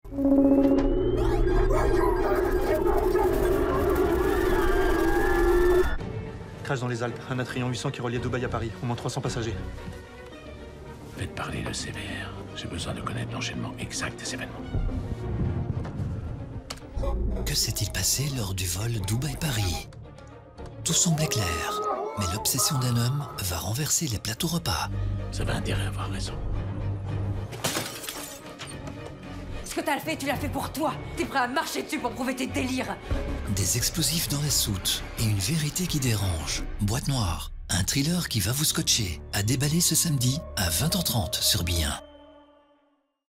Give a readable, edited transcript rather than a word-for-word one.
Crash dans les Alpes, un Atrion 800 qui reliait Dubaï à Paris, au moins 300 passagers. Faites parler le CVR. J'ai besoin de connaître l'enchaînement exact des événements. Que s'est-il passé lors du vol Dubaï-Paris? Tout semblait clair, mais l'obsession d'un homme va renverser les plateaux repas. Ça va intérêt à avoir raison. Ce que t'as fait, tu l'as fait pour toi. T'es prêt à marcher dessus pour prouver tes délires. Des explosifs dans la soute et une vérité qui dérange. Boîte noire, un thriller qui va vous scotcher, à déballer ce samedi à 20h30 sur Bi1.